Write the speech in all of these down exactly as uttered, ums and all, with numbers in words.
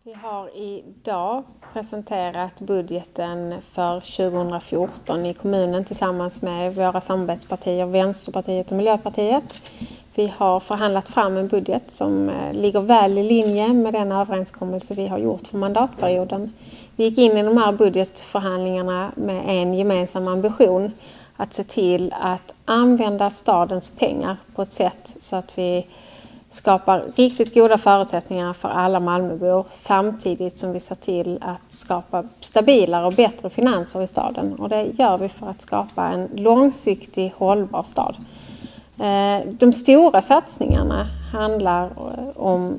Vi har idag presenterat budgeten för tjugohundrafjorton i kommunen tillsammans med våra samarbetspartier Vänsterpartiet och Miljöpartiet. Vi har förhandlat fram en budget som ligger väl i linje med den överenskommelse vi har gjort för mandatperioden. Vi gick in i de här budgetförhandlingarna med en gemensam ambition att se till att använda stadens pengar på ett sätt så att vi skapar riktigt goda förutsättningar för alla Malmöbor samtidigt som vi ser till att skapa stabilare och bättre finanser i staden. Och det gör vi för att skapa en långsiktig hållbar stad. De stora satsningarna handlar om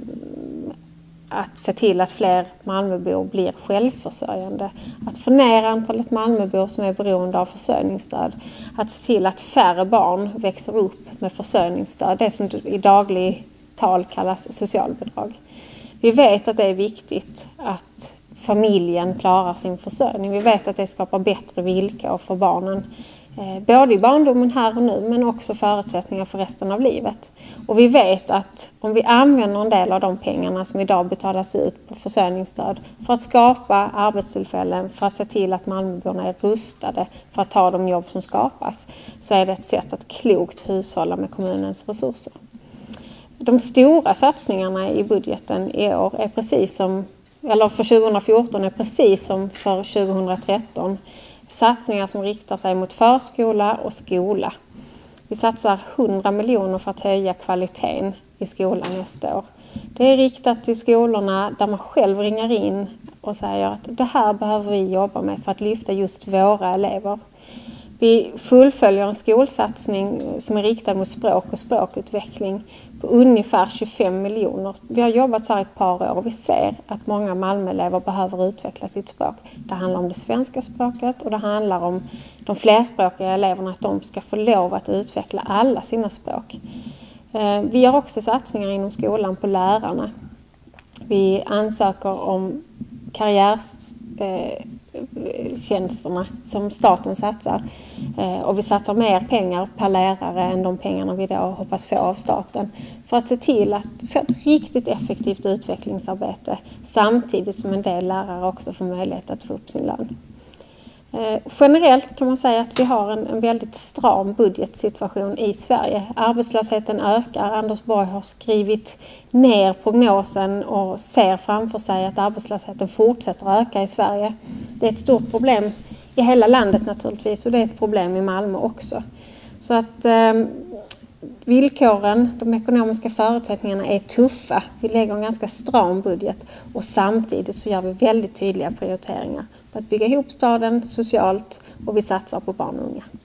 att se till att fler Malmöbor blir självförsörjande. Att få ner antalet Malmöbor som är beroende av försörjningsstöd. Att se till att färre barn växer upp med försörjningsstöd. Det som i daglig tal kallas socialbidrag. Vi vet att det är viktigt att familjen klarar sin försörjning. Vi vet att det skapar bättre villkor för barnen. Både i barndomen här och nu men också förutsättningar för resten av livet. Och vi vet att om vi använder en del av de pengarna som idag betalas ut på försörjningsstöd för att skapa arbetstillfällen, för att se till att Malmöborna är rustade för att ta de jobb som skapas, så är det ett sätt att klokt hushålla med kommunens resurser. De stora satsningarna i budgeten i år är precis som, eller för tjugohundrafjorton är precis som för tjugohundratretton. Satsningar som riktar sig mot förskola och skola. Vi satsar hundra miljoner för att höja kvaliteten i skolan nästa år. Det är riktat till skolorna där man själv ringer in och säger att det här behöver vi jobba med för att lyfta just våra elever. Vi fullföljer en skolsatsning som är riktad mot språk och språkutveckling på ungefär tjugofem miljoner. Vi har jobbat så här ett par år och vi ser att många Malmöelever behöver utveckla sitt språk. Det handlar om det svenska språket och det handlar om de flerspråkiga eleverna, att de ska få lov att utveckla alla sina språk. Vi gör också satsningar inom skolan på lärarna. Vi ansöker om karriärs tjänsterna som staten satsar och vi satsar mer pengar per lärare än de pengarna vi då hoppas få av staten för att se till att få ett riktigt effektivt utvecklingsarbete samtidigt som en del lärare också får möjlighet att få upp sin lön. Generellt kan man säga att vi har en, en väldigt stram budgetsituation i Sverige. Arbetslösheten ökar. Anders Borg har skrivit ner prognosen och ser framför sig att arbetslösheten fortsätter att öka i Sverige. Det är ett stort problem i hela landet naturligtvis och det är ett problem i Malmö också. Så att eh, villkoren, de ekonomiska förutsättningarna är tuffa. Vi lägger en ganska stram budget och samtidigt så gör vi väldigt tydliga prioriteringar på att bygga ihop staden socialt och vi satsar på barn och unga.